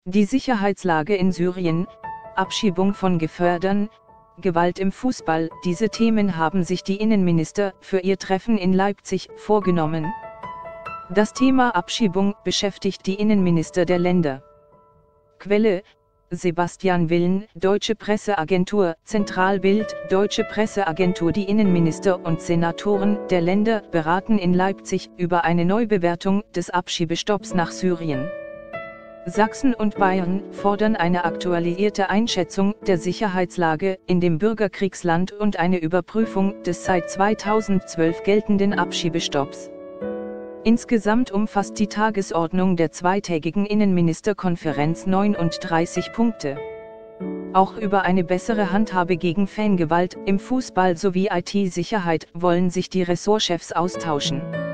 Die Sicherheitslage in Syrien, Abschiebung von Gefährdern, Gewalt im Fußball, diese Themen haben sich die Innenminister für ihr Treffen in Leipzig vorgenommen. Das Thema Abschiebung beschäftigt die Innenminister der Länder. Quelle: Sebastian Willen, Deutsche Presseagentur, Zentralbild, Deutsche Presseagentur. Die Innenminister und Senatoren der Länder beraten in Leipzig über eine Neubewertung des Abschiebestopps nach Syrien. Sachsen und Bayern fordern eine aktualisierte Einschätzung der Sicherheitslage in dem Bürgerkriegsland und eine Überprüfung des seit 2012 geltenden Abschiebestopps. Insgesamt umfasst die Tagesordnung der zweitägigen Innenministerkonferenz 39 Punkte. Auch über eine bessere Handhabe gegen Fangewalt im Fußball sowie IT-Sicherheit wollen sich die Ressortchefs austauschen.